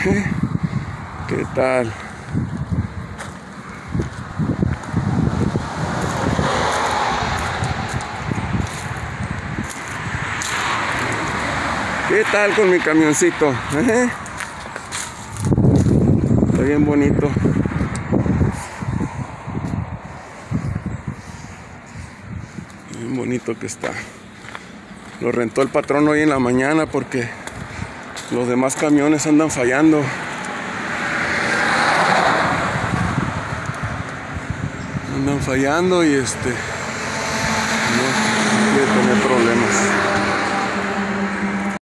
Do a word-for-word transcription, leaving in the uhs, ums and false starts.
¿Qué tal? ¿Qué tal con mi camioncito? ¿Eh? Está bien bonito. Bien bonito que está. Lo rentó el patrón hoy en la mañana porque los demás camiones andan fallando. Andan fallando y este...